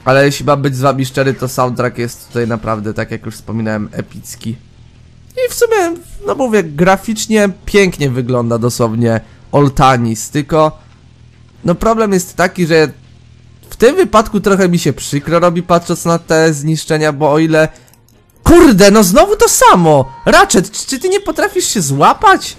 Ale jeśli mam być z wami szczery, to soundtrack jest tutaj naprawdę, tak jak już wspominałem, epicki. I w sumie, no mówię, graficznie pięknie wygląda dosłownie Oltanis, tylko no problem jest taki, że w tym wypadku trochę mi się przykro robi patrząc na te zniszczenia, bo o ile... Kurde, no znowu to samo! Ratchet, czy ty nie potrafisz się złapać?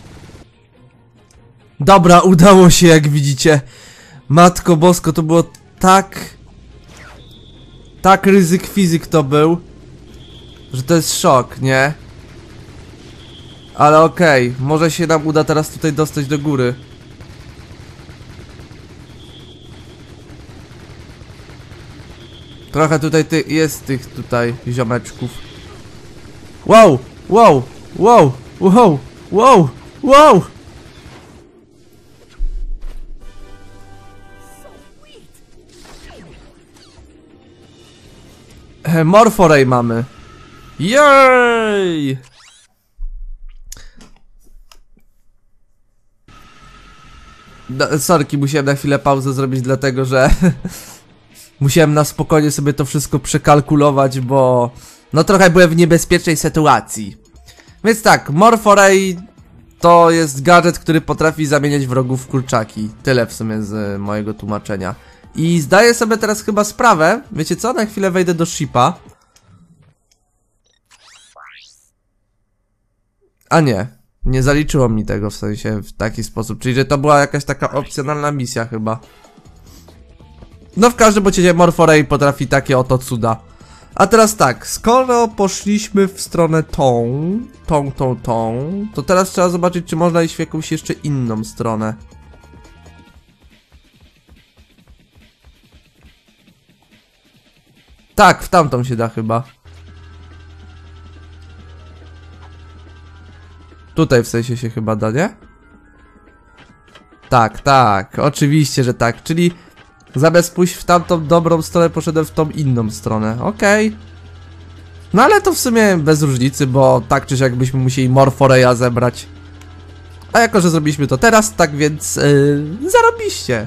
Dobra, udało się, jak widzicie. Matko bosko, to było tak... Tak ryzyk fizyk to był, że to jest szok, nie? Ale okej, może się nam uda teraz tutaj dostać do góry. Trochę tutaj jest tych tutaj ziomeczków. Wow, wow, wow, wow, wow, wow! Morphoray mamy. Jej! Sorki, musiałem na chwilę pauzę zrobić, dlatego że musiałem na spokojnie sobie to wszystko przekalkulować, bo no trochę byłem w niebezpiecznej sytuacji. Więc tak, Morphoray to jest gadżet, który potrafi zamieniać wrogów w kurczaki. Tyle w sumie z mojego tłumaczenia. I zdaję sobie teraz chyba sprawę, wiecie co, na chwilę wejdę do shipa. A nie zaliczyło mi tego w sensie w taki sposób, czyli że to była jakaś taka opcjonalna misja chyba. No w każdym razie Morphoray potrafi takie oto cuda. A teraz tak, skoro poszliśmy w stronę tą, to teraz trzeba zobaczyć, czy można iść w jakąś jeszcze inną stronę. Tak, w tamtą się da chyba. Tutaj w sensie się chyba da, nie? Tak, tak, oczywiście, że tak, czyli zamiast pójść w tamtą dobrą stronę, poszedłem w tą inną stronę, okej. No ale to w sumie bez różnicy, bo tak czy siak byśmy musieli Morphoraya zebrać. A jako, że zrobiliśmy to teraz, tak więc zarobiście.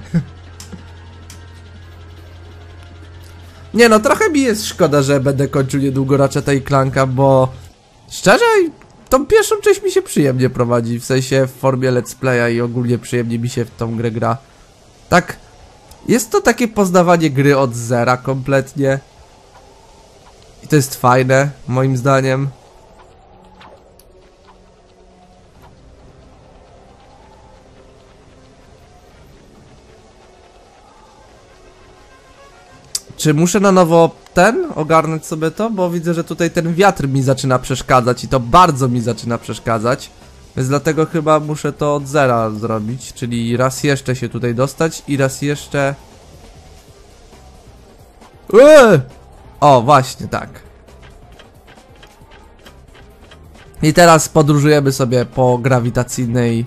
Nie no, trochę mi jest szkoda, że będę kończył niedługo Ratcheta i Clanka, bo szczerze, tą pierwszą część mi się przyjemnie prowadzi, w sensie w formie let's playa i ogólnie przyjemnie mi się w tą grę gra. Tak, jest to takie poznawanie gry od zera kompletnie. I to jest fajne, moim zdaniem. Czy muszę na nowo ogarnąć sobie to? Bo widzę, że tutaj ten wiatr mi zaczyna przeszkadzać i to bardzo mi zaczyna przeszkadzać. Więc dlatego chyba muszę to od zera zrobić, czyli raz jeszcze się tutaj dostać i raz jeszcze... O, właśnie tak. I teraz podróżujemy sobie po grawitacyjnej...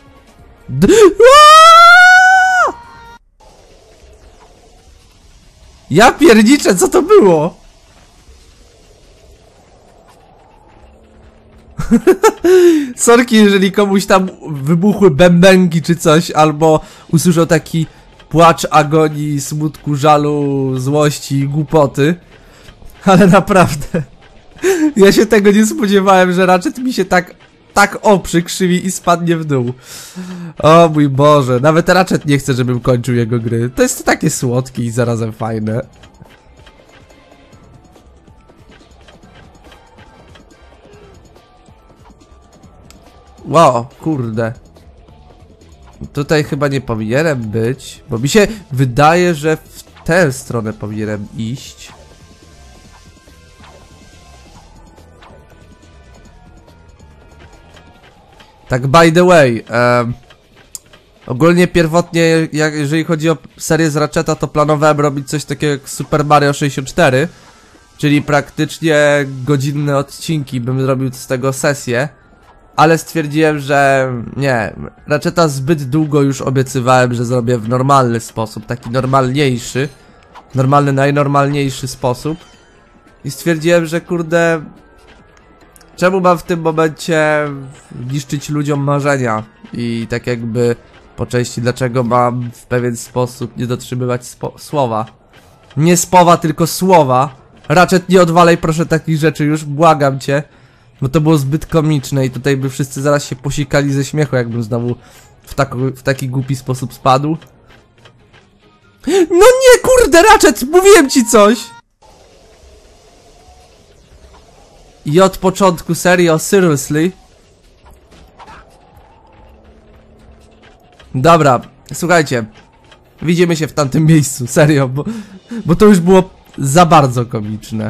Ja pierniczę, co to było? Sorki, jeżeli komuś tam wybuchły bębenki czy coś, albo usłyszał taki płacz agonii, smutku, żalu, złości i głupoty. Ale naprawdę, ja się tego nie spodziewałem, że Ratchet mi się tak przykrzywi i spadnie w dół. O mój Boże, nawet Ratchet nie chce, żebym kończył jego gry. To jest takie słodkie i zarazem fajne. Wow, kurde. Tutaj chyba nie powinienem być, bo mi się wydaje, że w tę stronę powinienem iść. Tak by the way, ogólnie pierwotnie, jeżeli chodzi o serię z Ratcheta, to planowałem robić coś takiego jak Super Mario 64, czyli praktycznie godzinne odcinki, bym zrobił z tego sesję, ale stwierdziłem, że nie, Ratcheta zbyt długo już obiecywałem, że zrobię w normalny sposób, taki normalniejszy, najnormalniejszy sposób i stwierdziłem, że kurde... Czemu mam w tym momencie niszczyć ludziom marzenia? I tak jakby po części dlaczego mam w pewien sposób nie dotrzymywać słowa? Nie słowa, tylko słowa. Ratchet, nie odwalaj proszę takich rzeczy już, błagam cię. Bo to było zbyt komiczne i tutaj by wszyscy zaraz się posikali ze śmiechu, jakbym znowu w taki głupi sposób spadł. No nie, kurde, Ratchet, mówiłem ci coś! I od początku, serio, seriously? Dobra, słuchajcie. Widzimy się w tamtym miejscu, serio, bo to już było za bardzo komiczne.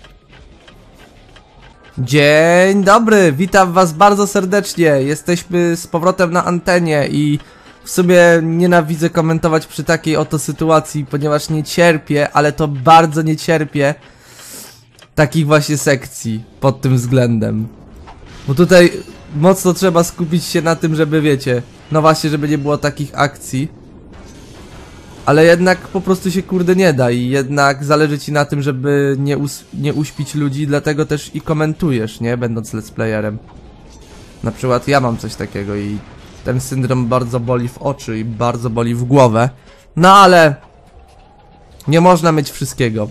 Dzień dobry, witam was bardzo serdecznie. Jesteśmy z powrotem na antenie i w sumie nienawidzę komentować przy takiej oto sytuacji, ponieważ nie cierpię, ale to bardzo nie cierpię takich właśnie sekcji pod tym względem. Bo tutaj mocno trzeba skupić się na tym, żeby wiecie, no właśnie, żeby nie było takich akcji. Ale jednak po prostu się kurde nie da i jednak zależy ci na tym, żeby nie uśpić ludzi, dlatego też i komentujesz, nie? Będąc let's playerem. Na przykład ja mam coś takiego i ten syndrom bardzo boli w oczy i bardzo boli w głowę. No ale nie można mieć wszystkiego.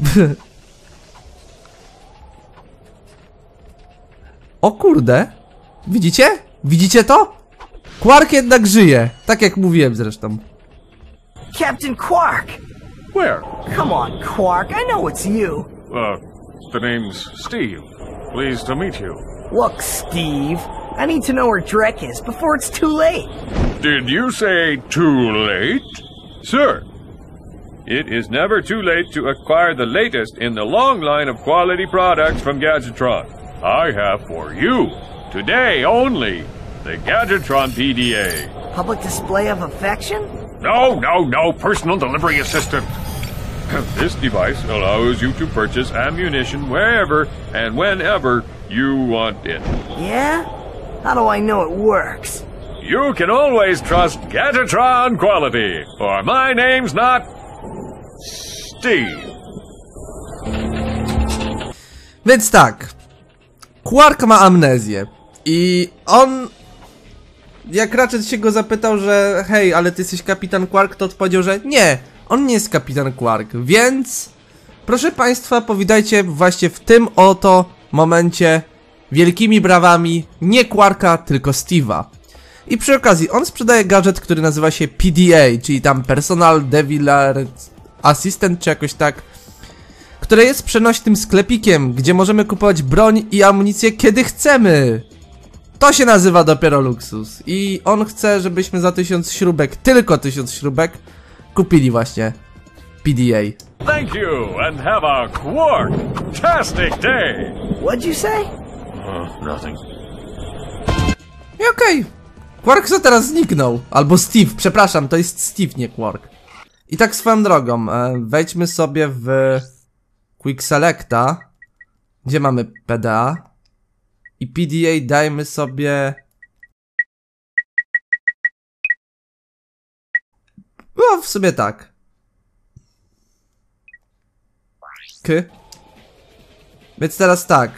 O kurde! Widzicie? Widzicie to? Quark jednak żyje, tak jak mówiłem zresztą. Captain Quark! Where? Come on, Quark, I know it's you. The name's Steve. Pleased to meet you. Look, Steve, I need to know where Drek is before it's too late. Did you say too late? Sir, it is never too late to acquire the latest in the long line of quality products from Gadgetron. I have for you, today only, the Gadgetron PDA. Public display of affection? No, personal delivery assistant. This device allows you to purchase ammunition wherever and whenever you want it. Yeah? How do I know it works? You can always trust Gadgetron quality, or my name's not Steve. Więc tak, Quark ma amnezję i on, jak Ratchet się go zapytał, że hej, ale ty jesteś kapitan Quark, to odpowiedział, że nie, on nie jest kapitan Quark, więc proszę państwa, powitajcie właśnie w tym oto momencie wielkimi brawami nie Quarka, tylko Steve'a. I przy okazji, on sprzedaje gadżet, który nazywa się PDA, czyli tam Personal Deviler Assistant, czy jakoś tak, które jest przenośnym sklepikiem, gdzie możemy kupować broń i amunicję kiedy chcemy. To się nazywa dopiero luksus. I on chce, żebyśmy za 1000 śrubek, tylko 1000 śrubek, kupili właśnie PDA. Thank you, and have a Quark-tastic day! What'd you say? Nothing. I okej. Quark co teraz zniknął. Albo Steve, przepraszam, to jest Steve, nie Quark. I tak swoją drogą, wejdźmy sobie w Quick Selecta. Gdzie mamy PDA? I PDA dajmy sobie... No, w sumie tak. Więc teraz tak.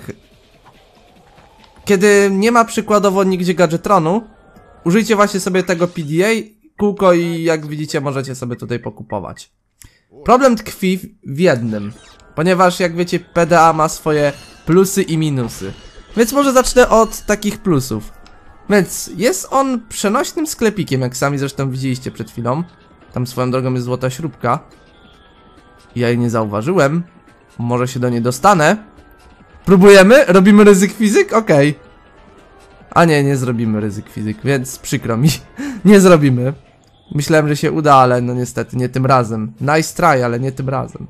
Kiedy nie ma przykładowo nigdzie Gadgetronu, użyjcie właśnie sobie tego PDA, kółko i jak widzicie możecie sobie tutaj pokupować. Problem tkwi w jednym, ponieważ jak wiecie PDA ma swoje plusy i minusy. Więc może zacznę od takich plusów. Więc jest on przenośnym sklepikiem, jak sami zresztą widzieliście przed chwilą. Tam swoją drogą jest złota śrubka. Ja jej nie zauważyłem. Może się do niej dostanę. Próbujemy? Robimy ryzyk fizyk? Okej. A nie zrobimy ryzyk fizyk, więc przykro mi. Nie zrobimy. Myślałem, że się uda, ale no niestety nie tym razem. Nice try, ale nie tym razem.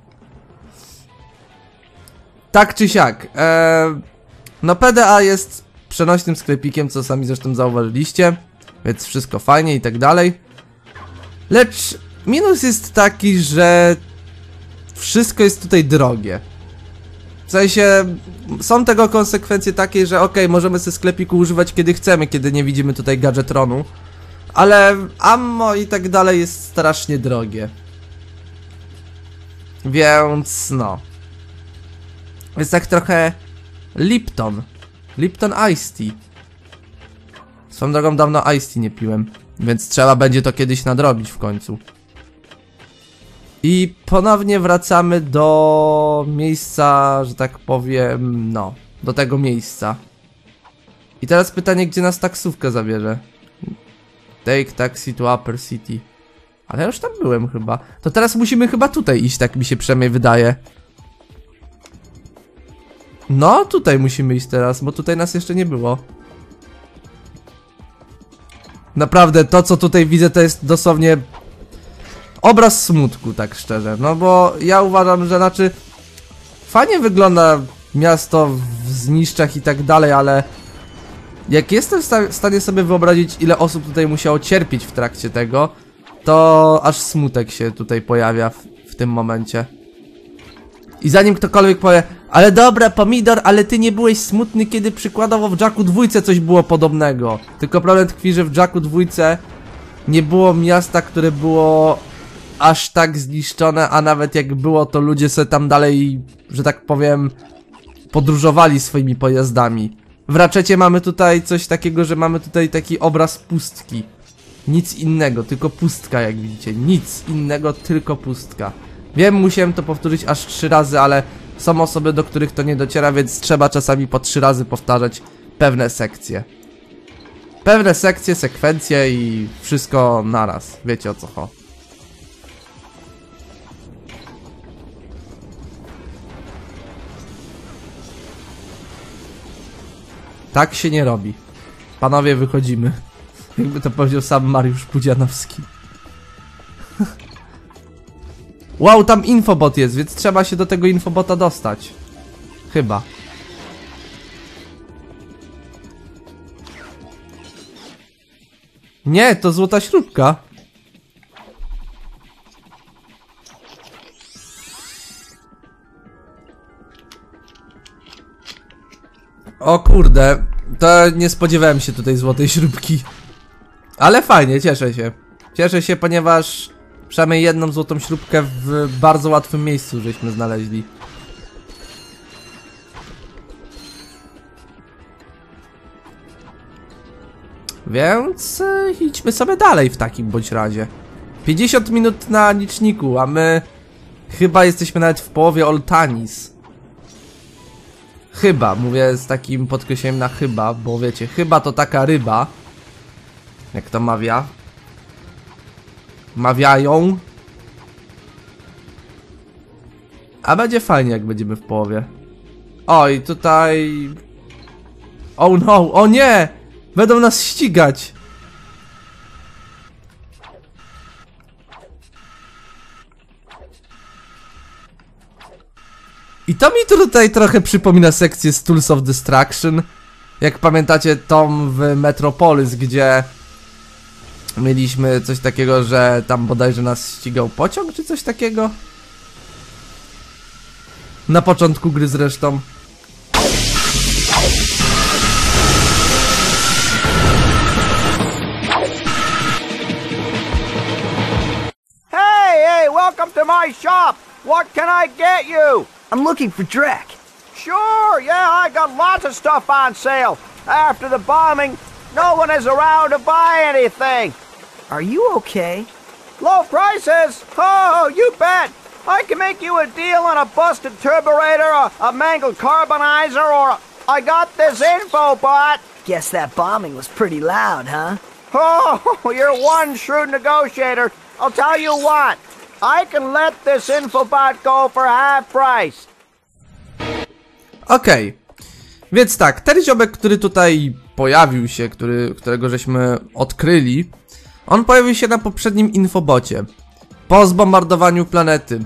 Tak czy siak. No PDA jest przenośnym sklepikiem, co sami zresztą zauważyliście. Więc wszystko fajnie i tak dalej. Lecz minus jest taki, że wszystko jest tutaj drogie. W sensie, są tego konsekwencje takie, że okej, możemy sobie sklepiku używać kiedy chcemy, kiedy nie widzimy tutaj Gadgetronu. Ale ammo i tak dalej jest strasznie drogie. Więc no. Jest tak trochę Lipton Iced Tea. Swoją drogą dawno Iced Tea nie piłem, więc trzeba będzie to kiedyś nadrobić w końcu. I ponownie wracamy do miejsca, że tak powiem, no, do tego miejsca. I teraz pytanie, gdzie nas taksówka zabierze? Take taxi to Upper City. Ale ja już tam byłem chyba. To teraz musimy chyba tutaj iść, tak mi się przynajmniej wydaje. No, tutaj musimy iść teraz, bo tutaj nas jeszcze nie było. Naprawdę, to co tutaj widzę, to jest dosłownie obraz smutku, tak szczerze. No bo ja uważam, że znaczy fajnie wygląda miasto w zniszczach i tak dalej, ale jak jestem w stanie sobie wyobrazić, ile osób tutaj musiało cierpieć w trakcie tego, to aż smutek się tutaj pojawia w tym momencie. I zanim ktokolwiek powie, ale dobra, Pomidor, ale ty nie byłeś smutny, kiedy przykładowo w Jacku 2 coś było podobnego. Tylko problem tkwi, że w Jacku 2 nie było miasta, które było aż tak zniszczone, a nawet jak było, to ludzie sobie tam dalej, że tak powiem, podróżowali swoimi pojazdami. W Ratchetie mamy tutaj coś takiego, że mamy tutaj taki obraz pustki. Nic innego, tylko pustka, jak widzicie. Nic innego, tylko pustka. Wiem, musiałem to powtórzyć aż 3 razy, ale są osoby, do których to nie dociera, więc trzeba czasami po 3 razy powtarzać pewne sekcje. Pewne sekcje, sekwencje i wszystko naraz. Wiecie o co chodzi. Tak się nie robi. Panowie, wychodzimy. Jakby to powiedział sam Mariusz Pudzianowski. Wow, tam infobot jest, więc trzeba się do tego infobota dostać. Chyba. Nie, to złota śrubka. O kurde, to nie spodziewałem się tutaj złotej śrubki. Ale fajnie, cieszę się. Cieszę się, ponieważ przynajmniej jedną złotą śrubkę w bardzo łatwym miejscu żeśmy znaleźli. Więc idźmy sobie dalej w takim bądź razie. 50 minut na liczniku, a my chyba jesteśmy nawet w połowie Oltanis. Chyba, mówię z takim podkreśleniem na chyba, bo wiecie, chyba to taka ryba. Jak to mawia? Mawiają. A będzie fajnie, jak będziemy w połowie. Oj, tutaj... Oh no, o nie! Będą nas ścigać! I to mi tutaj trochę przypomina sekcję z Tools of Destruction. Jak pamiętacie tą w Metropolis, gdzie mieliśmy coś takiego, że tam bodajże nas ścigał pociąg, czy coś takiego? Na początku gry zresztą. Hey, welcome to my shop. What can I get you? I'm looking for Drek. Sure, yeah, I got lots of stuff on sale. After the bombing, no one is around to buy anything. Are you okay? Low prices? Oh, you bet. I can make you a deal on a busted turburator, a mangled carbonizer, or I got this info bot. Guess that bombing was pretty loud, huh? Oh, you're one shrewd negotiator. I'll tell you what. I can let this infobot go for half price. Okej. Więc tak, ten ziomek, który tutaj pojawił się, którego żeśmy odkryli, on pojawił się na poprzednim infobocie. Po zbombardowaniu planety.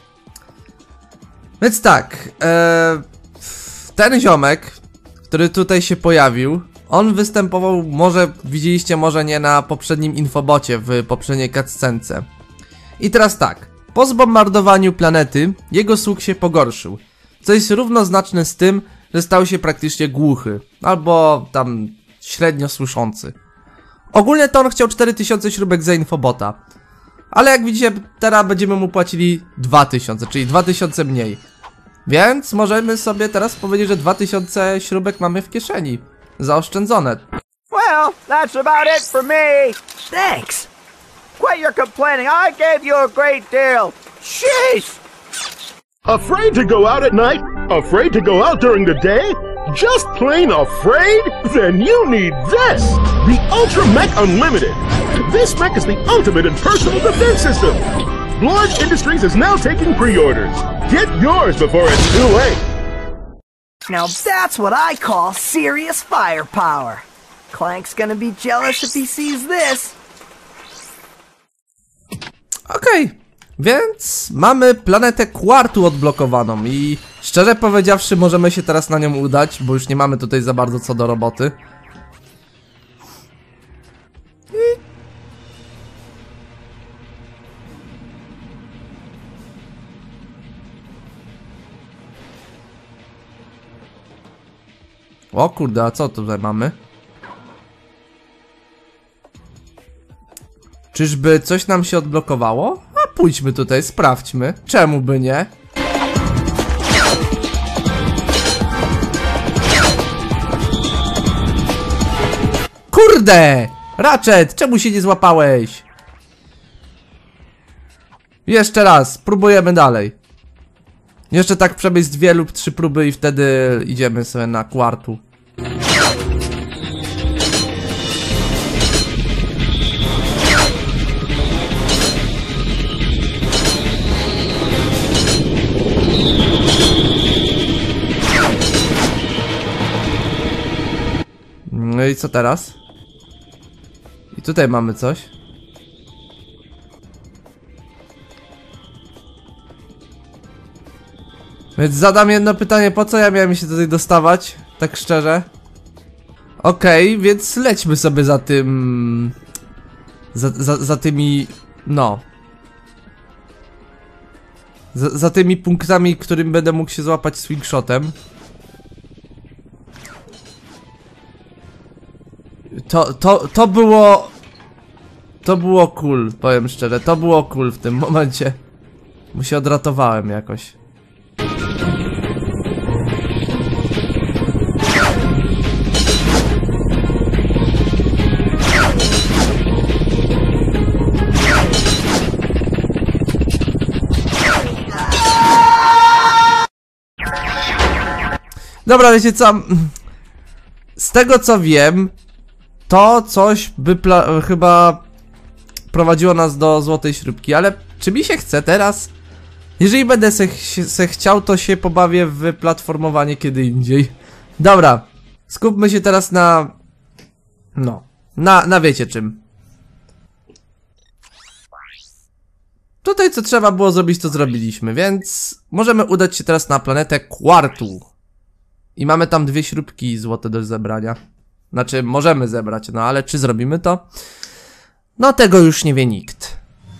Więc tak, ten ziomek, który tutaj się pojawił, on występował, może widzieliście, może nie, na poprzednim infobocie, w poprzedniej cutscence. I teraz tak, po zbombardowaniu planety jego słuch się pogorszył, co jest równoznaczne z tym, że stał się praktycznie głuchy, albo tam średnio słyszący. Ogólnie to on chciał 4000 śrubek za infobota, ale jak widzicie, teraz będziemy mu płacili 2000, czyli 2000 mniej. Więc możemy sobie teraz powiedzieć, że 2000 śrubek mamy w kieszeni, zaoszczędzone. Well, that's about it for me. Thanks. Quit your complaining. I gave you a great deal. Jeez! Afraid to go out at night? Afraid to go out during the day? Just plain afraid? Then you need this! The Ultra Mech Unlimited! This mech is the ultimate in personal defense system! Blorg Industries is now taking pre-orders. Get yours before it's too late! Now that's what I call serious firepower. Clank's gonna be jealous if he sees this. Okej, więc mamy planetę Quartu odblokowaną i szczerze powiedziawszy możemy się teraz na nią udać, bo już nie mamy tutaj za bardzo co do roboty. O kurde, a co tutaj mamy? Czyżby coś nam się odblokowało? A pójdźmy tutaj, sprawdźmy. Czemu by nie? Kurde! Ratchet, czemu się nie złapałeś? Jeszcze raz, próbujemy dalej. Jeszcze tak przebyć 2 lub 3 próby i wtedy idziemy sobie na Quartu. No i co teraz? I tutaj mamy coś. Więc zadam jedno pytanie, po co ja miałem się tutaj dostawać? Tak szczerze. Okej, więc lećmy sobie za tym... Za tymi... no. Za tymi punktami, którym będę mógł się złapać swingshotem. To było... To było cool, powiem szczerze. To było cool w tym momencie. Bo się odratowałem jakoś. Dobra, wiecie co? Z tego co wiem, to coś by chyba prowadziło nas do złotej śrubki, ale czy mi się chce teraz? Jeżeli będę se chciał, to się pobawię w platformowanie kiedy indziej. Dobra, skupmy się teraz na... no, na wiecie czym. Tutaj co trzeba było zrobić, to zrobiliśmy, więc możemy udać się teraz na planetę Quartu. I mamy tam 2 śrubki złote do zebrania. Znaczy, możemy zebrać, no ale czy zrobimy to? No tego już nie wie nikt.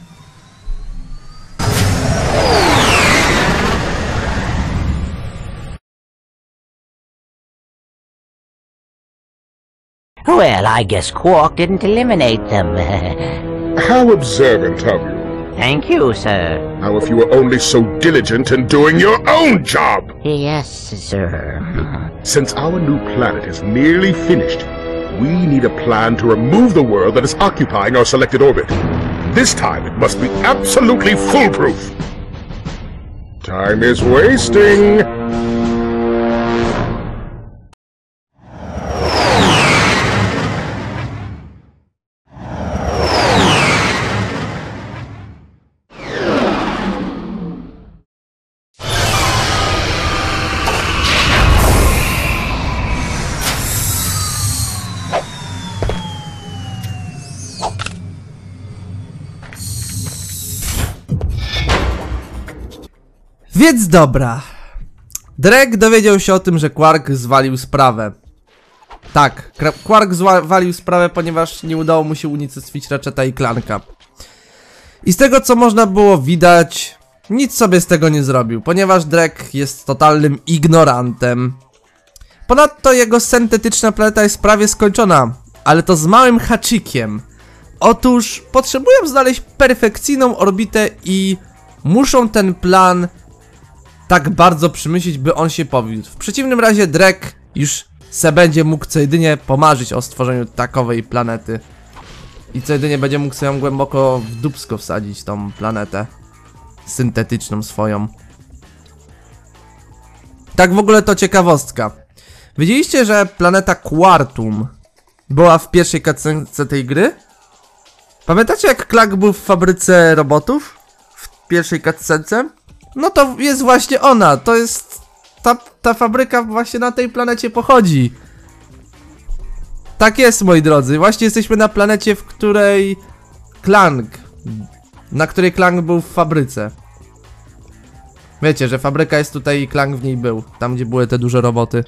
Well, I guess Quark didn't eliminate them. How observant of you. Thank you, sir. How if you were only so diligent in doing your own job? Yes, sir. Since our new planet is nearly finished, we need a plan to remove the world that is occupying our selected orbit. This time it must be absolutely foolproof. Time is wasting. Więc dobra. Drek dowiedział się o tym, że Quark zwalił sprawę. Tak, Quark zwalił sprawę, ponieważ nie udało mu się unicestwić Ratcheta i Clanka. I z tego co można było widać, nic sobie z tego nie zrobił, ponieważ Drek jest totalnym ignorantem. Ponadto jego syntetyczna planeta jest prawie skończona, ale to z małym haczykiem. Otóż potrzebują znaleźć perfekcyjną orbitę i muszą ten plan tak bardzo przemyśleć, by on się powiódł. W przeciwnym razie Drek już se będzie mógł co jedynie pomarzyć o stworzeniu takowej planety. I co jedynie będzie mógł sobie ją głęboko w dupsko wsadzić, tą planetę. syntetyczną swoją. Tak w ogóle to ciekawostka. Wiedzieliście, że planeta Quartum była w pierwszej cutscence tej gry? Pamiętacie, jak Clank był w fabryce robotów? W pierwszej cutscence? No to jest właśnie ona, to jest... Ta fabryka właśnie na tej planecie pochodzi. Tak jest, moi drodzy, właśnie jesteśmy na planecie, w której na której Clank był w fabryce. Wiecie, że fabryka jest tutaj i Clank w niej był, tam gdzie były te duże roboty.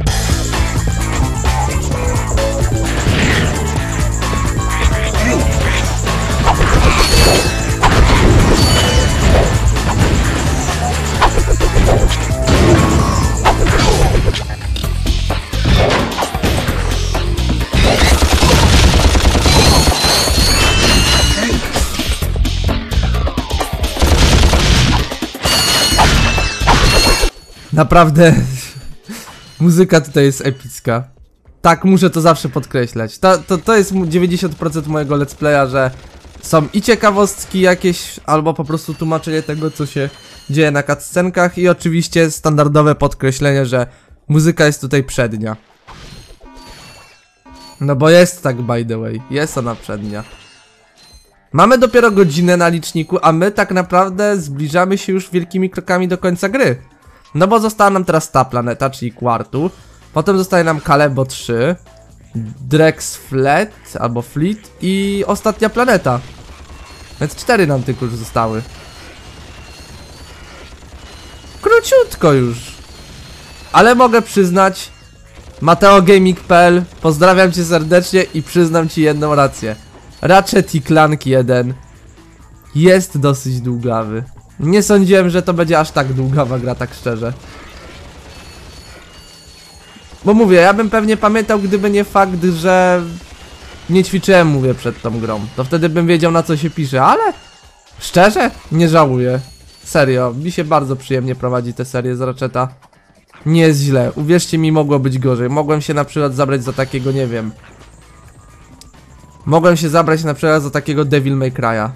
Naprawdę, muzyka tutaj jest epicka. Tak, muszę to zawsze podkreślać. To jest 90% mojego let's playa, że są i ciekawostki jakieś, albo po prostu tłumaczenie tego, co się dzieje na cutscenkach i oczywiście standardowe podkreślenie, że muzyka jest tutaj przednia. No bo jest tak, by the way, jest ona przednia. Mamy dopiero godzinę na liczniku, a my tak naprawdę zbliżamy się już wielkimi krokami do końca gry. No bo została nam teraz ta planeta, czyli Quartu. Potem zostaje nam Kalebo 3, Drex Fleet, albo Fleet i ostatnia planeta. Więc 4 nam tylko już zostały. Króciutko już. Ale mogę przyznać, MateoGaming.pl, pozdrawiam cię serdecznie i przyznam ci jedną rację. Ratchet i Clank 1 jest dosyć długawy. Nie sądziłem, że to będzie aż tak długawa gra, tak szczerze. Bo mówię, ja bym pewnie pamiętał, gdyby nie fakt, że nie ćwiczyłem, mówię, przed tą grą. To wtedy bym wiedział, na co się pisze, ale szczerze, nie żałuję. Serio, mi się bardzo przyjemnie prowadzi tę serię z Ratcheta. Nie jest źle, uwierzcie mi, mogło być gorzej. Mogłem się na przykład zabrać za takiego, nie wiem. Mogłem się zabrać na przykład za takiego Devil May Cry'a.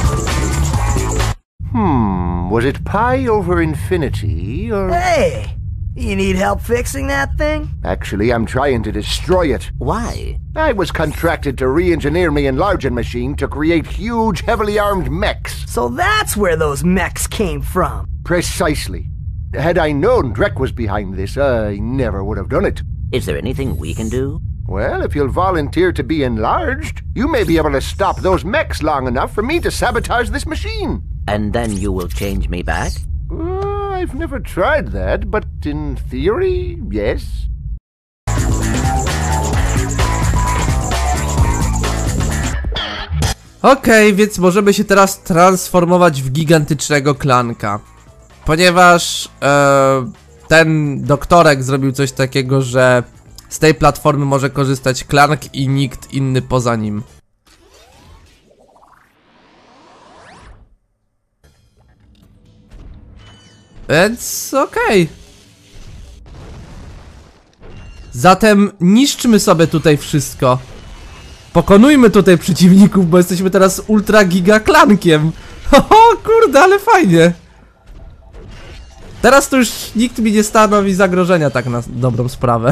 Was it pi over infinity, or... Hey! You need help fixing that thing? Actually, I'm trying to destroy it. Why? I was contracted to re-engineer my enlarging machine to create huge, heavily armed mechs. So that's where those mechs came from. Precisely. Had I known Drek was behind this, I never would have done it. Is there anything we can do? Well, if you'll volunteer to be enlarged, you may be able to stop those mechs long enough for me to sabotage this machine. And then you will change me back? I've never tried that, but in theory, yes. Okej, więc możemy się teraz transformować w gigantycznego Clanka. Ponieważ ten doktorek zrobił coś takiego, że z tej platformy może korzystać Clank i nikt inny poza nim. Więc okej. Zatem niszczmy sobie tutaj wszystko. Pokonujmy tutaj przeciwników, bo jesteśmy teraz ultra giga Clankiem. O kurde, ale fajnie. Teraz to już nikt mi nie stanowi zagrożenia, tak na dobrą sprawę.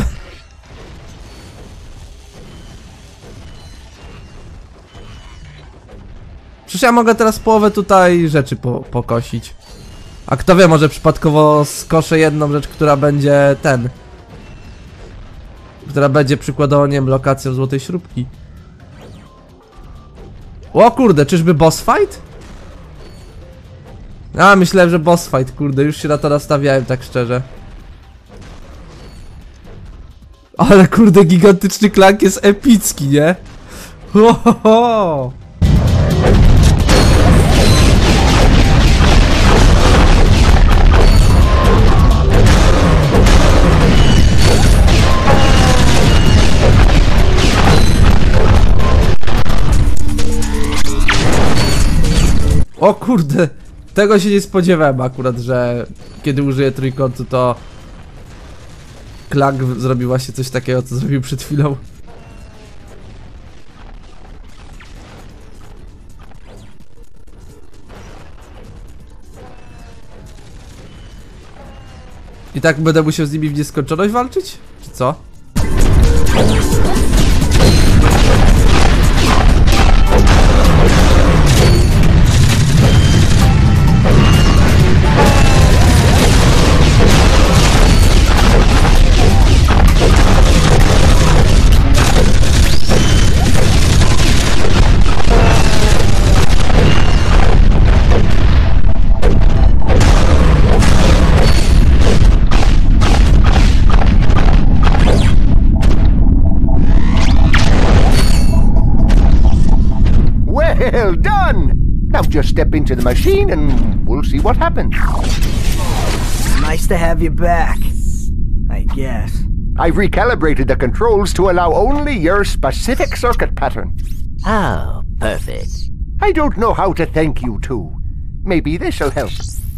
Przecież ja mogę teraz połowę tutaj rzeczy pokosić. A kto wie, może przypadkowo skoszę jedną rzecz, która będzie która będzie przykładowo, nie wiem, lokacją złotej śrubki. O kurde, czyżby boss fight? A, myślałem, że boss fight, kurde, już się na to nastawiałem, tak szczerze. Ale kurde, gigantyczny Clank jest epicki, nie? Ho, ho, ho. O kurde, tego się nie spodziewałem akurat, że kiedy użyję trójkątu, to Clank zrobił właśnie coś takiego, co zrobił przed chwilą. I tak będę musiał z nimi w nieskończoność walczyć? Czy co? Well done! Now just step into the machine and we'll see what happens. Nice to have you back, I guess. I've recalibrated the controls to allow only your specific circuit pattern. Oh, perfect. I don't know how to thank you two. Maybe this'll help.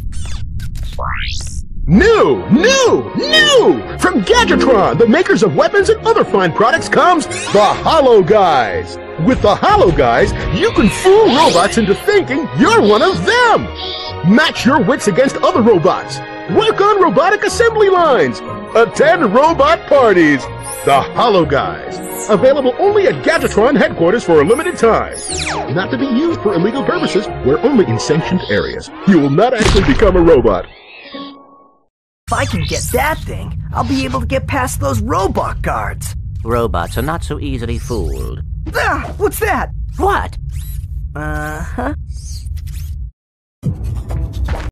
New! From Gadgetron, the makers of weapons and other fine products, comes the Hollow Guys. With the Hollow Guys, you can fool robots into thinking you're one of them. Match your wits against other robots. Work on robotic assembly lines. Attend robot parties. The Hollow Guys. Available only at Gadgetron headquarters for a limited time. Not to be used for illegal purposes. We're only in sanctioned areas. You will not actually become a robot. If I can get that thing, I'll be able to get past those robot guards. Robots are not so easily fooled. Ah, what's that? What? Uh-huh.